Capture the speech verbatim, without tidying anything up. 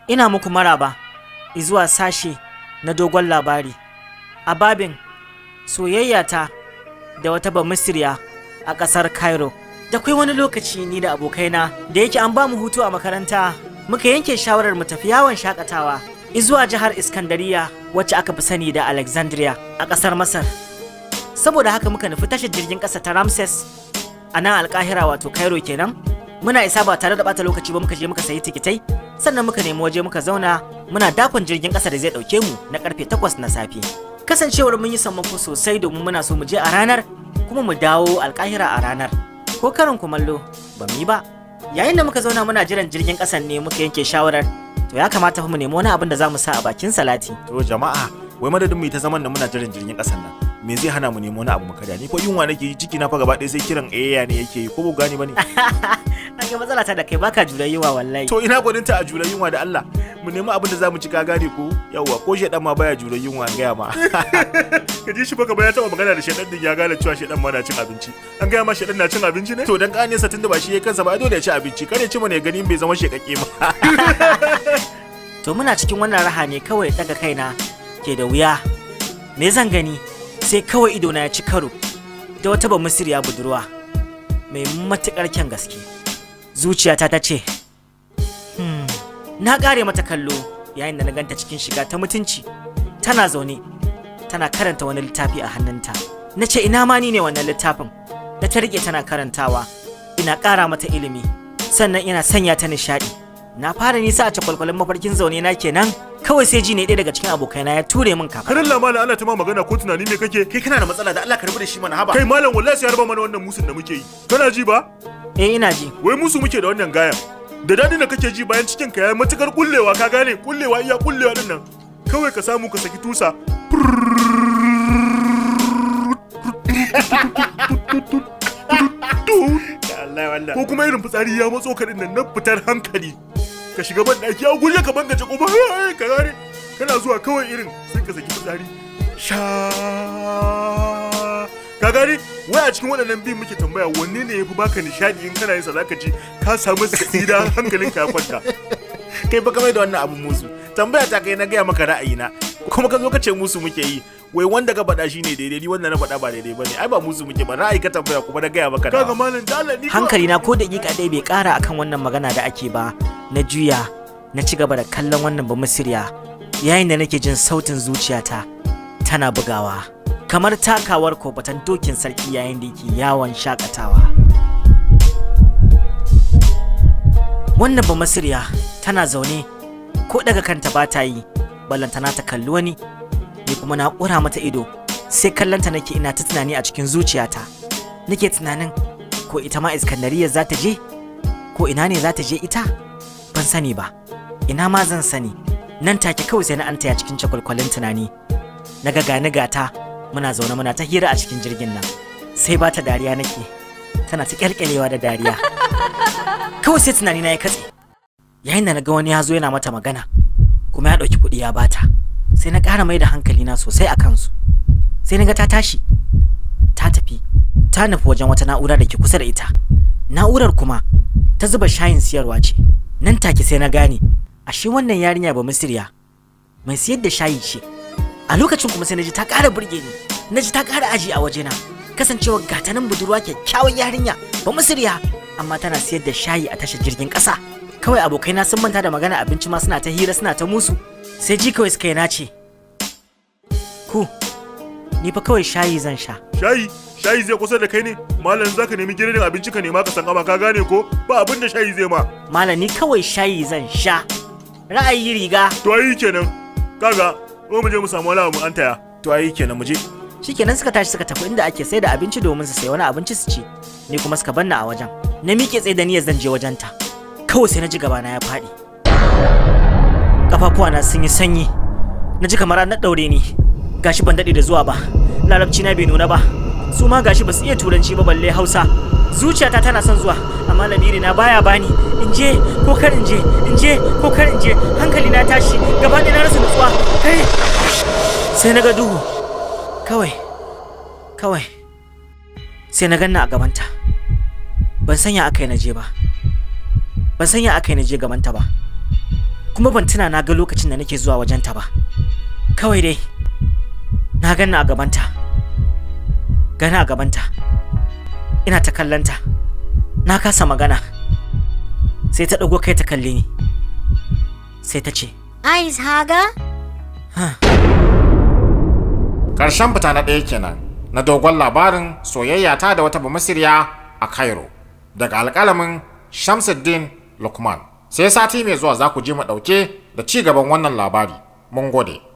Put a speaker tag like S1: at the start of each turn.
S1: Ina muku maraba izuwa sashe na dogon labari a babin soyayyata da wata Bamisiriya a ƙasar Cairo. Da kai wani lokaci ni da abokaina da yake an ba mu hutu a makaranta muka yanke shawarar mu tafi yawon shakatawa izuwa jihar Iskandariya wacce aka fi sani da Alexandria a ƙasar Masar. Saboda haka muka nufi tashar jirgin ƙasa ta Ramses a nan Alƙahira wato Cairo kenan. Muna isa ba tare da bata lokaci ba muka je muka sayi tikitai sannan muka nemi waje muka zauna muna dakon jirgin ƙasa da zai ɗauke mu na karfe takwas na safe. Kasancewar mun yi sammako sosai domin muna so mu je a ranar kuma mu dawo Alƙahira a ranar. Ko karin kumallo ba mu yi ba. Yayin da muka zauna muna jiran jirgin ƙasan ne muka yanke shawarar to ya kamata fa mu nemi wani abin da za mu sa a bakin salati.
S2: To jama'a, wai madadin mu ta zaman da muna jiran jirgin ƙasan nan. Me zai hana mu nemi wani abu mu karya? Ni ko yunwa nake yi, ciki na fa gaba ɗaya sai kiran eya ne yake yi, ko ba gani bane?
S1: Ake matsala ta da kai baka jura yunwa wallahi.
S2: To ina gwaninta a jura yunwa da Allah. Mu nemi abin da zamu ci ka gane ko? Yawwa ko shedan ma baya jura yunwa an gaya ma. Ka ji shi baka baya taba magana da shedan din ya gane cewa shedan ma na cin abinci. An gaya ma shedan na cin abinci ne? To dan kane sa tunda ba shi yayin kansa ba dole ya ci abinci. Kare ci mana ya gani bai zama shekakke ba.
S1: To muna cikin wannan raha ne kawai daga kaina ke da wuya. Me zan gani? Sai kawai idona ya ci karo da wata Bamisiriya budurwa mai matuƙar kyan gaske. Zuciyata ta ce hmm. Na ƙare mata kallo yayin da na ganta cikin shiga ta mutunci tana zaune tana karanta wani littafi a hannunta. Na ce ina ma ni ne wannan littafin da ta riƙe tana karantawa. Ina ƙara mata ilimi sannan ina sanya ta nishaɗi. Na fara nisa a cakwalkwalin mafarkin zaune na kenan kawai sai ji ne ɗaya daga cikin abokaina ya ture min kafa.
S2: Karin lamala ana ta ma magana ko tunani me kake? Kai kana da matsala da Allah ka rubu da shi mana haba. Kai malam wallahi sai harba mana wannan musun da muke yi. Kana ji ba?
S1: Eh ina ji.
S2: Wai musu muke da wannan gayan. Da dadin da kake ji bayan cikin ka yayi matukar kullewa ka gane kullewa iya kullewa din nan. Kawai ka samu ka saki tusa. Ko kuma irin fitsari ya matso ka din nan na fitar hankali. Ka shiga ban daki a guje ka bangaje kuma ka gane kana zuwa kawai irin sai ka saki fitsari sha ka gane wai a cikin waɗannan biyun muke tambaya wanne ne yafi baka nishadi in kana yin sa zaka ji ka samu sa'ida hankalinka ya kwanta. Kai baka mai da wannan abu musu tambaya ta kai na gaya maka ra'ayina kuma ka zo ka ce musu muke yi wai wanda ka faɗa shine daidai ni wanda na faɗa ba daidai bane ai ba musu muke ba ra'ayi ka tambaya kuma na gaya maka kaga malam dalla ni
S1: hankali na ko daƙiƙa dai bai ƙara akan wannan magana da ake ba. Na juya na ci gaba da kallon wannan Bamisiriya yayin da nake jin sautin zuciyata tana bugawa kamar takawar kofatan dokin sarki yayin da yake yawon shakatawa. Wannan Bamisiriya tana zaune ko daga kanta ba ta yi ballantana ta kalli wani, ni kuma na ƙura mata ido sai kallonta nake ina ta tunani a cikin zuciyata. Nake tunanin ko ita ma Iskandariya za ta je ko ina ne za ta je ita. Ban sani ba, ina ma zan sani. Nan take kawai sai na anta ya cikin cakwalkwalin tunani. Na ga gani gata muna zaune muna ta hira a cikin jirgin nan. Sai ba ta dariya nake, tana ta kyalkyalewa da dariya. Kawai sai tunani na ya katse. Yayin da na ga wani ya zo yana mata magana, kuma ya ɗauki kuɗi ya bata. Sai na ƙara mai da hankali na sosai a kansu. Sai na ga ta tashi, ta tafi, ta nufi wajen wata na'ura da ke kusa da ita. Na'urar kuma ta zuba shayin siyarwa ce. Nan take sai na gane ashe wannan yarinya Bamisiriya mai siyar da shayi ce. A lokacin kuma sai naji ta ƙara burge ni, naji ta ƙara aji a wajena kasancewa gatanan budurwa kyakkyawan yarinya Bamisiriya amma tana siyar da shayi a tashar jirgin ƙasa. Kawai abokaina sun manta da magana abinci ma suna ta hira suna ta musu sai ji kawai suka yi nace ku ni fa kawai shayi zan sha.
S2: Shayi shayi zai kusa da kai ne malam zaka nemi gidan abinci ka nema ka san ama ka gane ko ba abin da shayi zai ma.
S1: Malam ni kawai shayi zan sha ra'ayi riga.
S2: To ayi kenan kaga ko mu je mu samu wani abu an taya. To ayi kenan mu je.
S1: Shikenan suka tashi suka tafi inda ake sai da abinci domin su sayi wani abinci su ci. Ni kuma suka banna a wajen. Na miƙe tsaye da niyyar zan je wajen ta. Kawai sai na ji gaba na ya faɗi. Kafafuwana sun yi sanyi. Na ji kamar an daure ni. Gashi ban daɗe da zuwa ba. Larabci na bai nuna ba. Su ma gashi ba su iya turanci ba balle Hausa. Zuciyata tana son zuwa amma lamiri na baya bani. In je ko kar in je, in je ko kar in je. Hankali na tashi, gaba ɗaya na rasa nutsuwa. Kai! Sai na ga duhu. Kawai, kawai. Sai na ganna a gabanta. Ban sanya aka yi na je ba. Ban sanya aka yi na je gabanta ba. kuma ban tuna na ga lokacin da nake zuwa wajenta ba. Kawai dai na ganna a gabanta, gana a gabanta, ina ta kallanta, na kasa magana, sai ta ɗago kai ta kalle ni, sai ta ce,
S3: Ice Haga?
S4: Ƙarshen fita na ɗaya kenan na dogon labarin soyayya ta da wata bamasiriya a Cairo daga alƙalamin Shamsuddin Lukman. Sai sati mai zuwa za ku ji mu ɗauke da ci gaban wannan labari. Mun gode.